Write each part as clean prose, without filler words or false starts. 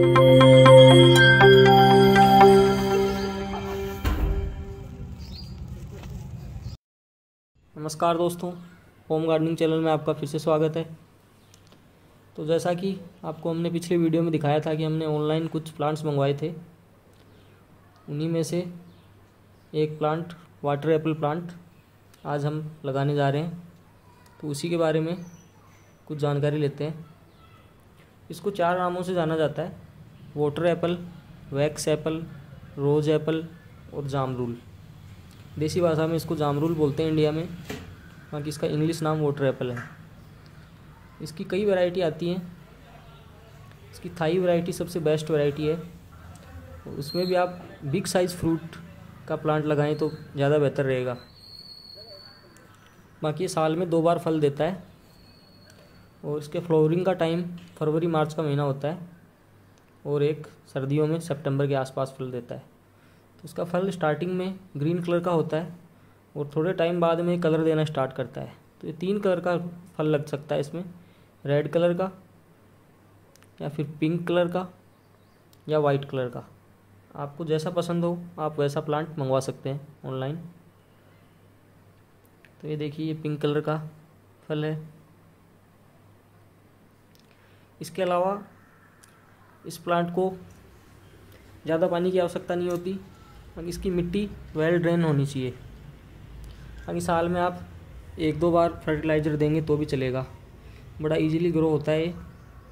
नमस्कार दोस्तों, home gardening channel में आपका फिर से स्वागत है। तो जैसा कि आपको हमने पिछले वीडियो में दिखाया था कि हमने ऑनलाइन कुछ प्लांट्स मंगवाए थे, उन्हीं में से एक प्लांट वाटर एप्पल प्लांट आज हम लगाने जा रहे हैं। तो उसी के बारे में कुछ जानकारी लेते हैं। इसको 4 नामों से जाना जाता है: water apple, wax apple, rose apple और जामरूल। देसी भाषा में इसको जामरूल बोलते हैं इंडिया में, बाकी इसका इंग्लिश नाम वाटर एप्पल है। इसकी कई वैरायटी आती हैं। इसकी थाई वैरायटी सबसे बेस्ट वैरायटी है। उसमें भी आप बिग साइज़ फ्रूट का प्लांट लगाएं तो ज़्यादा बेहतर रहेगा। बाकी ये साल में 2 बार फल देता है और इसके फ्लावरिंग का टाइम फरवरी मार्च का महीना होता है और एक सर्दियों में सितंबर के आसपास फल देता है। तो इसका फल स्टार्टिंग में ग्रीन कलर का होता है और थोड़े टाइम बाद में कलर देना स्टार्ट करता है। तो ये 3 कलर का फल लग सकता है इसमें: रेड कलर का, या फिर पिंक कलर का, या वाइट कलर का। आपको जैसा पसंद हो आप वैसा प्लांट मंगवा सकते हैं ऑनलाइन। तो ये देखिए, ये पिंक कलर का फल है। इसके अलावा इस प्लांट को ज़्यादा पानी की आवश्यकता नहीं होती, बाकी इसकी मिट्टी वेल ड्रेन होनी चाहिए। बाकी साल में आप 1-2 बार फर्टिलाइज़र देंगे तो भी चलेगा। बड़ा इजीली ग्रो होता है ये।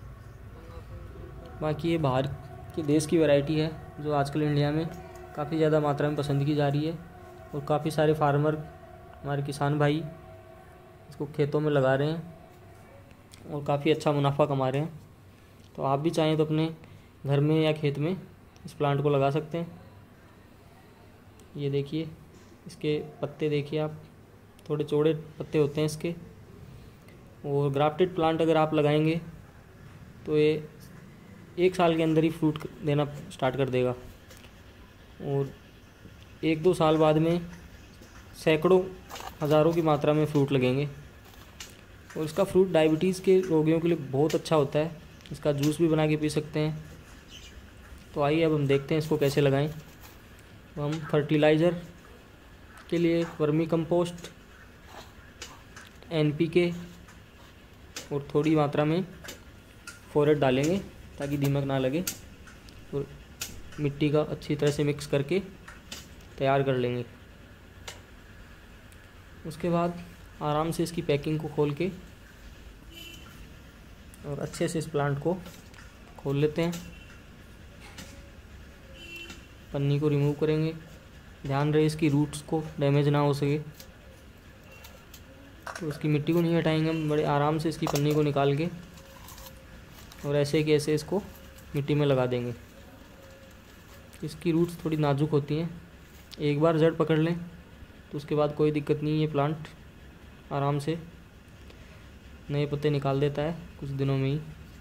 बाकी ये बाहर के देश की वैरायटी है जो आजकल इंडिया में काफ़ी ज़्यादा मात्रा में पसंद की जा रही है और काफ़ी सारे फार्मर, हमारे किसान भाई इसको खेतों में लगा रहे हैं और काफ़ी अच्छा मुनाफा कमा रहे हैं। तो आप भी चाहें तो अपने घर में या खेत में इस प्लांट को लगा सकते हैं। ये देखिए, इसके पत्ते देखिए आप, थोड़े चौड़े पत्ते होते हैं इसके। और ग्राफ्टेड प्लांट अगर आप लगाएंगे तो ये 1 साल के अंदर ही फ्रूट देना स्टार्ट कर देगा और 1-2 साल बाद में सैकड़ों हज़ारों की मात्रा में फ्रूट लगेंगे। और इसका फ्रूट डायबिटीज़ के रोगियों के लिए बहुत अच्छा होता है। इसका जूस भी बना के पी सकते हैं। तो आइए अब हम देखते हैं इसको कैसे लगाएं। तो हम फर्टिलाइज़र के लिए वर्मी कंपोस्ट, NPK और थोड़ी मात्रा में फोरेट डालेंगे ताकि दीमक ना लगे, और मिट्टी का अच्छी तरह से मिक्स करके तैयार कर लेंगे। उसके बाद आराम से इसकी पैकिंग को खोल के और अच्छे से इस प्लांट को खोल लेते हैं। पन्नी को रिमूव करेंगे, ध्यान रहे इसकी रूट्स को डैमेज ना हो सके। तो इसकी मिट्टी को नहीं हटाएंगे हम, बड़े आराम से इसकी पन्नी को निकाल के और ऐसे कि ऐसे इसको मिट्टी में लगा देंगे। इसकी रूट्स थोड़ी नाजुक होती हैं, एक बार जड़ पकड़ लें तो उसके बाद कोई दिक्कत नहीं है। ये प्लांट आराम से नए पत्ते निकाल देता है कुछ दिनों में ही।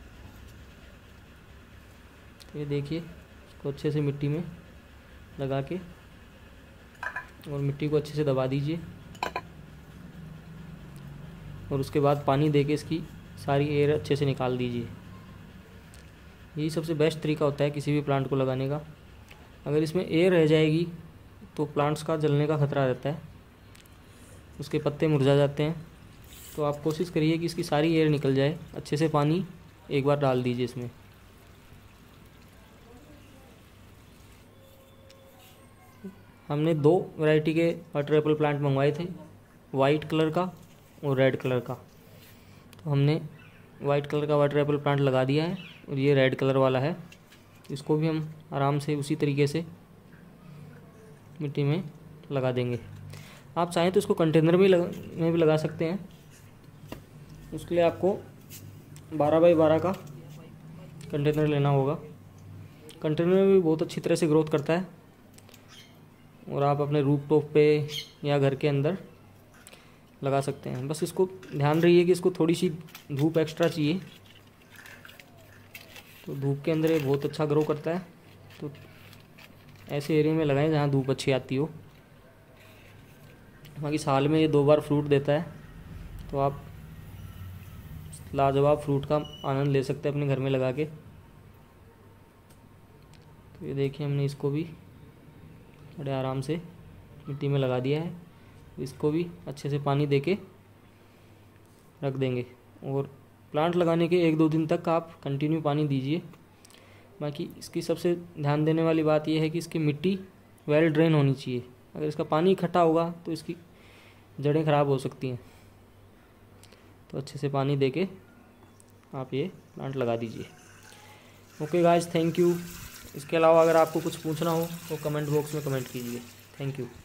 तो ये देखिए, इसको अच्छे से मिट्टी में लगा के और मिट्टी को अच्छे से दबा दीजिए और उसके बाद पानी देके इसकी सारी एयर अच्छे से निकाल दीजिए। यही सबसे बेस्ट तरीका होता है किसी भी प्लांट को लगाने का। अगर इसमें एयर रह जाएगी तो प्लांट्स का जलने का खतरा रहता है, उसके पत्ते मुरझा जाते हैं। तो आप कोशिश करिए कि इसकी सारी एयर निकल जाए। अच्छे से पानी एक बार डाल दीजिए इसमें। हमने 2 वैरायटी के वाटर एप्पल प्लांट मंगवाए थे, वाइट कलर का और रेड कलर का। तो हमने वाइट कलर का वाटर एप्पल प्लांट लगा दिया है और ये रेड कलर वाला है। इसको भी हम आराम से उसी तरीके से मिट्टी में लगा देंगे। आप चाहें तो इसको कंटेनर में भी लगा सकते हैं। उसके लिए आपको 12 बाई 12 का कंटेनर लेना होगा। कंटेनर में भी बहुत अच्छी तरह से ग्रोथ करता है और आप अपने रूफ टॉप पे या घर के अंदर लगा सकते हैं। बस इसको ध्यान रहिए कि इसको थोड़ी सी धूप एक्स्ट्रा चाहिए। तो धूप के अंदर ये बहुत अच्छा ग्रो करता है। तो ऐसे एरिया में लगाएं जहाँ धूप अच्छी आती हो। बाकी साल में ये 2 बार फ्रूट देता है, तो आप लाजवाब फ्रूट का आनंद ले सकते हैं अपने घर में लगा के। तो ये देखिए हमने इसको भी बड़े आराम से मिट्टी में लगा दिया है। इसको भी अच्छे से पानी देके रख देंगे और प्लांट लगाने के 1-2 दिन तक आप कंटिन्यू पानी दीजिए। बाकी इसकी सबसे ध्यान देने वाली बात यह है कि इसकी मिट्टी वेल ड्रेन होनी चाहिए। अगर इसका पानी इकट्ठा होगा तो इसकी जड़ें ख़राब हो सकती हैं। तो अच्छे से पानी देके आप ये प्लांट लगा दीजिए। Okay guys, thank you. इसके अलावा अगर आपको कुछ पूछना हो तो कमेंट बॉक्स में कमेंट कीजिए। Thank you.